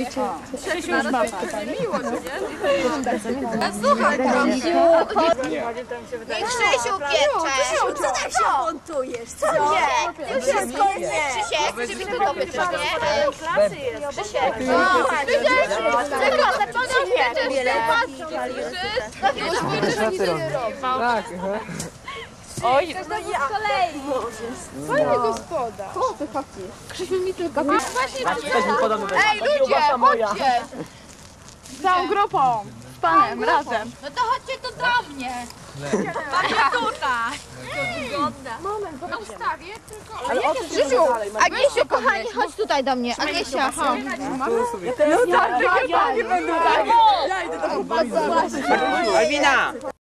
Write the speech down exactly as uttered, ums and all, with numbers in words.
Krzysiu już ma miło, nie? Słuchaj, niech Krzysiu piecze. Co tak się montujesz? Co nie? Już wszystko nie. Krzysiek, czy mi to dobyć, nie? Klasy jest. Krzysiek. Czego? Co nie piecze? Tak. Oj, to z kolei. Fajny gospoda. Co ty chłopcy? Krzysiu mi tylko... Ej, ludzie, chodźcie. Z całą grupą. Z panem, razem. No to chodźcie tu do mnie. Macie tutaj. To wygląda. Moment, na ustawie tylko... Ale Krzysiu, Agniesiu, kochani, chodź tutaj do mnie. Agniesia, chodź. Ja nie będę. Ja idę do Albina!